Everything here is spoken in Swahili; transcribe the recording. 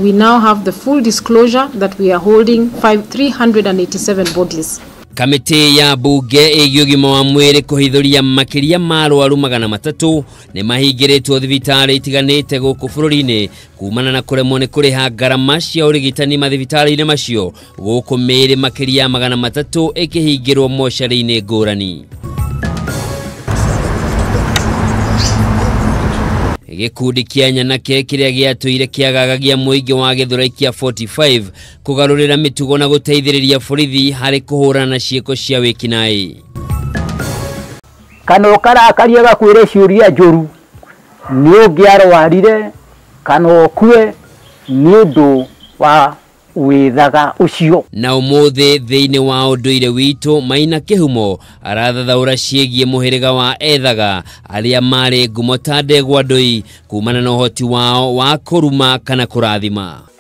we now have the full disclosure that we are holding 387 bodies. Kamiti ya bunge igiyugima wa mwiri kuhithuria makiria marwaru 300 ni mahingiritwo thibitari itiganite guku bururi-ini kumana na kuremwo ni kuriha ngarama cia urigitani mathibitari-ini macio guku miri makiria 300 ikihingirwo mochari-ini ngurani. Gikundi kia nyanake kiria giatuire kiagagagia muingi wa Githurai kia 45 kugarurira mitugo na guteithiriria borithi hari kuhurana na cieko cia wikinai. Kana ukarakaria gakwire ciuria njuru ni ungiarwarire kana okue ni undu wa withaga ucio. Na umuthi thiini wa unduire witu Maina Kihumo arathathaura ciegie muhiriga wa ethaga aria mari ngumo ta ndegwa ndui kumana na uhoti wao wa kuruma kana kurathima.